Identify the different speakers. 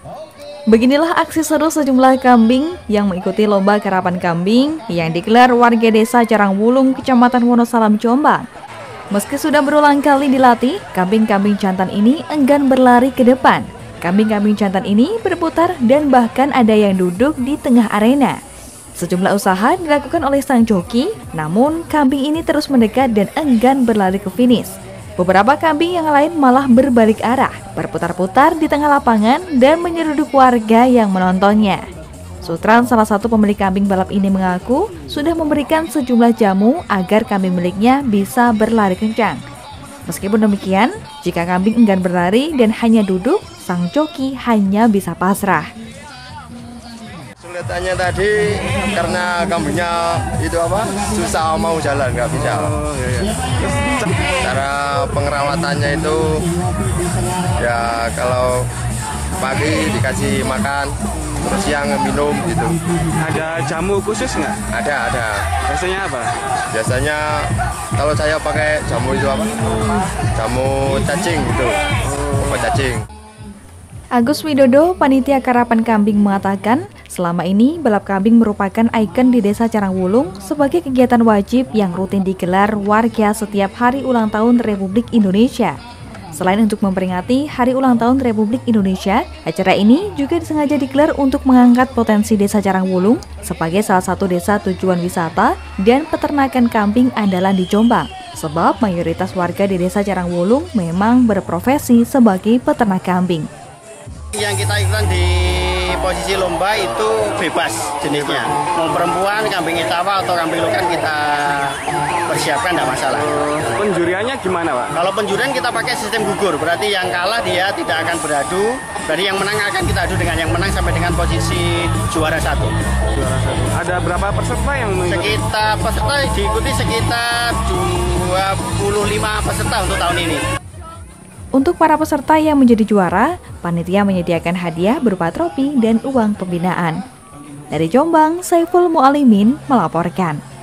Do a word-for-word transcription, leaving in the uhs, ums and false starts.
Speaker 1: Beginilah aksi seru sejumlah kambing yang mengikuti lomba karapan kambing yang digelar warga desa Carangbulung, Kecamatan Wonosalam, Jombang. Meski sudah berulang kali dilatih, kambing-kambing jantan ini enggan berlari ke depan. Kambing-kambing jantan ini berputar dan bahkan ada yang duduk di tengah arena. Sejumlah usaha dilakukan oleh sang joki, namun kambing ini terus mendekat dan enggan berlari ke finish. Beberapa kambing yang lain malah berbalik arah, berputar-putar di tengah lapangan dan menyeruduk warga yang menontonnya. Sutran, salah satu pemilik kambing balap ini, mengaku sudah memberikan sejumlah jamu agar kambing miliknya bisa berlari kencang. Meskipun demikian, jika kambing enggan berlari dan hanya duduk, sang joki hanya bisa pasrah.
Speaker 2: Kesulitannya tadi karena kambingnya itu apa susah mau jalan, nggak bisa. Oh, iya, iya. Cara pengerawatannya itu ya kalau pagi dikasih makan, terus siang minum gitu.
Speaker 3: Ada jamu khusus nggak?
Speaker 2: Ada, ada.
Speaker 3: Biasanya apa?
Speaker 2: Biasanya kalau saya pakai jamu itu apa? Jamu cacing gitu. Obat cacing.
Speaker 1: Agus Widodo, panitia karapan kambing, mengatakan selama ini balap kambing merupakan ikon di Desa Carangbulung sebagai kegiatan wajib yang rutin digelar warga setiap hari ulang tahun Republik Indonesia. Selain untuk memperingati Hari Ulang Tahun Republik Indonesia, acara ini juga disengaja digelar untuk mengangkat potensi Desa Carangbulung sebagai salah satu desa tujuan wisata dan peternakan kambing andalan di Jombang. Sebab mayoritas warga di Desa Carangbulung memang berprofesi sebagai peternak kambing.
Speaker 4: Yang kita ikutan di posisi lomba itu bebas jenisnya. Mau perempuan, kambing etawa atau kambing lokan kita persiapkan, tidak masalah.
Speaker 3: Penjuriannya gimana, Pak?
Speaker 4: Kalau penjurian kita pakai sistem gugur, berarti yang kalah dia tidak akan beradu. Berarti yang menang akan kita adu dengan yang menang sampai dengan posisi juara satu.
Speaker 3: Juara satu. Ada berapa peserta yang mengikuti?
Speaker 4: Sekitar peserta diikuti sekitar dua puluh lima peserta untuk tahun ini.
Speaker 1: Untuk para peserta yang menjadi juara, panitia menyediakan hadiah berupa trofi dan uang pembinaan. Dari Jombang, Saiful Mualimin melaporkan.